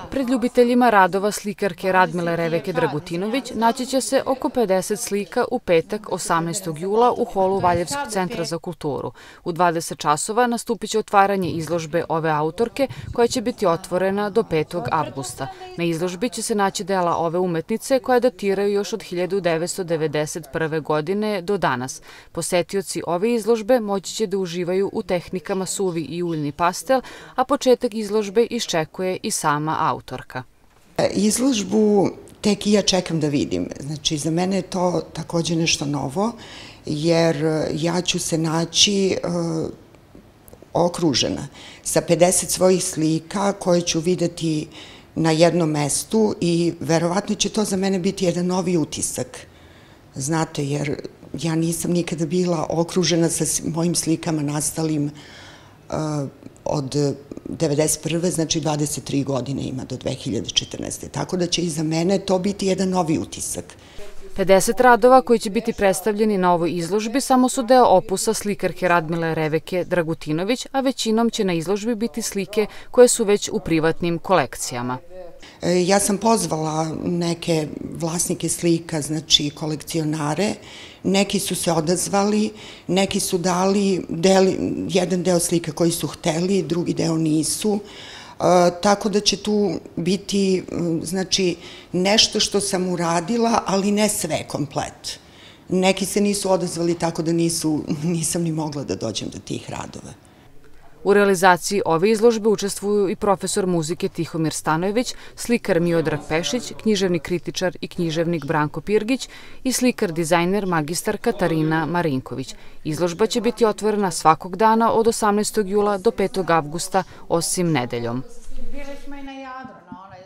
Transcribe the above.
Pred ljubiteljima radova slikarke Radmile Reveke Dragutinović naći će se oko 50 slika u petak 18. jula u holu Valjevskog centra za kulturu. U 20 časova nastupit će otvaranje izložbe ove autorke koja će biti otvorena do 5. avgusta. Na izložbi će se naći dela ove umetnice koja datiraju još od 1991. godine do danas. Posetioci ove izložbe moći će da uživaju u tehnikama suvi i uljni pastel, a početak izložbe iščekuje i sama autorka. Izložbu tek i ja čekam da vidim. Znači, za mene je to takođe nešto novo, jer ja ću se naći okružena sa 50 svojih slika koje ću videti na jednom mestu i verovatno će to za mene biti jedan novi utisak. Znate, jer ja nisam nikada bila okružena sa mojim slikama nastalim od 1991. znači 23 godine ima do 2014. Tako da će i za mene to biti jedan novi utisak. 50 radova koji će biti predstavljeni na ovoj izložbi samo su deo opusa slikarke Radmile Reveke Dragutinović, a većinom će na izložbi biti slike koje su već u privatnim kolekcijama. Ja sam pozvala neke vlasnike slika, znači kolekcionare, neki su se odazvali, neki su dali jedan deo slika koji su hteli, drugi deo nisu, tako da će tu biti znači, nešto što sam uradila, ali ne sve komplet. Neki se nisu odazvali tako da nisam ni mogla da dođem do tih radova. U realizaciji ove izložbe učestvuju i profesor muzike Tihomir Stanojević, slikar Miodrag Pešić, književni kritičar i književnik Branko Pirgić i slikar-dizajner magistar Katarina Marinković. Izložba će biti otvorena svakog dana od 18. jula do 5. avgusta, osim nedeljom. Bili smo i na Jadranu,